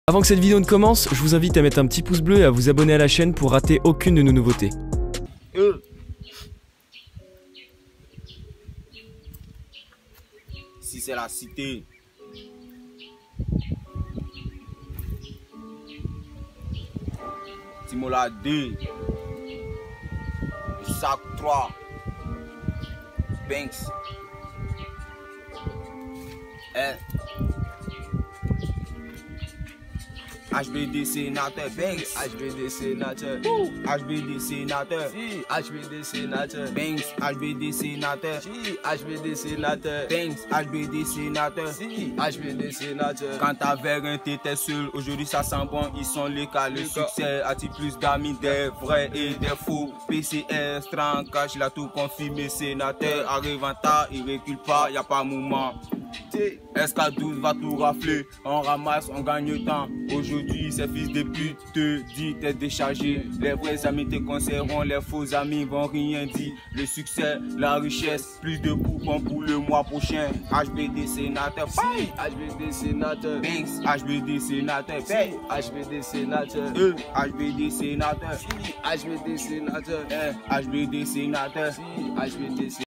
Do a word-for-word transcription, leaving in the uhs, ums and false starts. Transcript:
Avant que cette vidéo ne commence, je vous invite à mettre un petit pouce bleu et à vous abonner à la chaîne pour rater aucune de nos nouveautés. Euh. Si c'est la cité, Timola deux, Sac trois, Banks, eh. H B D sénateur, Banks, H B D sénateur, H B D sénateur, si, H B D sénateur, Banks, H B D sénateur, si, H B D sénateur, Banks, H B D sénateur, si, H B D sénateur. Quand t'avais un t'étais seul, aujourd'hui ça sent bon, ils sont les cas. Le succès attire plus d'amis, des vrais et des faux. P C S, Trancache, il a tout confirmé, sénateur. Arrive en tard, il recule pas, y a pas mouvement. S K douze va tout rafler, on ramasse, on gagne temps. Aujourd'hui, ces fils de pute te disent t'es déchargé. Les vrais amis te conserveront, les faux amis vont rien dire. Le succès, la richesse, plus de coupons pour le mois prochain. H B D sénateur, Si, H B D sénateur, Banks, H B D sénateur, si, H B D sénateur, E, H B D sénateur, si, H B D sénateur, H B D sénateur. si, H B D sénateur.